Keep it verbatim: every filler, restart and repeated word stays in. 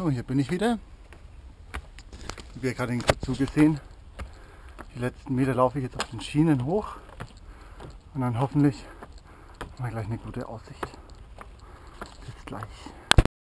So, hier bin ich wieder. Ich habe ja gerade den Zug gesehen. Die letzten Meter laufe ich jetzt auf den Schienen hoch und dann hoffentlich haben wir gleich eine gute Aussicht. Bis gleich.